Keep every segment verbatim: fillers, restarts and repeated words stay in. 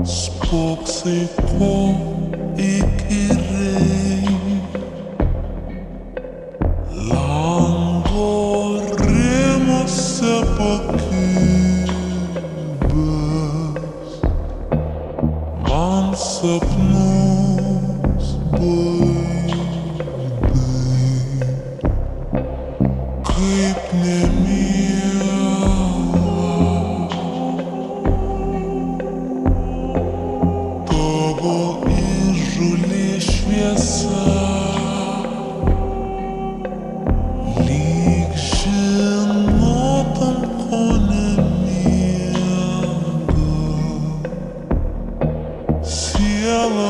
spoksai ko įkyriai, lango rėmuose pakibęs, man sapnus baidai, kaip nemiela tavo įžūli šviesa, lyg žinotum, ko nemiega siela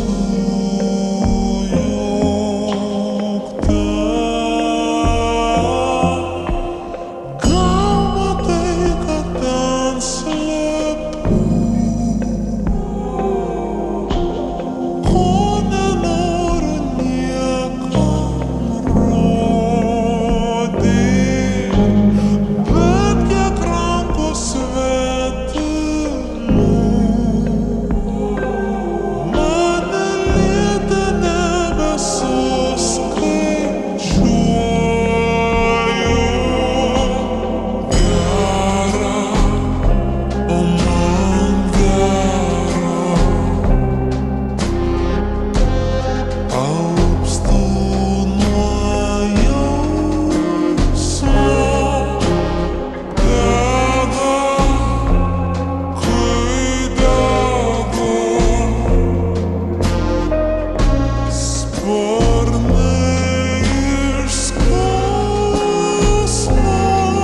sujaukta. Gal matai, kad ten slepiu, ko nenoriu niekam rodyt, bet kiek rankų svetimų mane lietė, nebesuskaičiuoju. Gera, o man gera, alpstu nuo jausmo, dega, kai dega sparnai iš skausmo.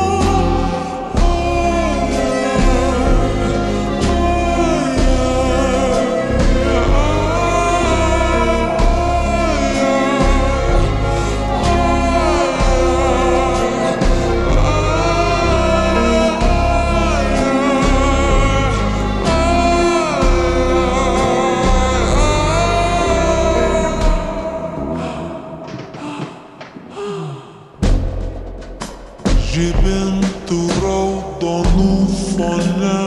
Žibintų raudonų fone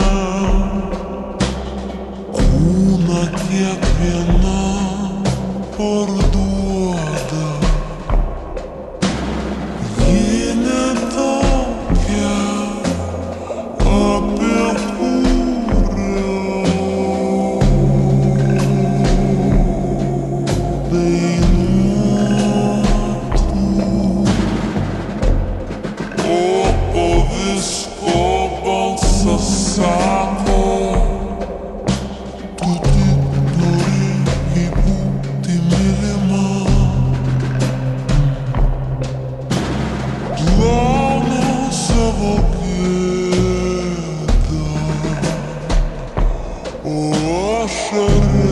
kūną kiekviena parduoda. Ji ne tokia, apie kurią dainuotų. O po visko balsas sako, tu tik norėjai būti mylima. Plaunu savo gėdą, o ašaras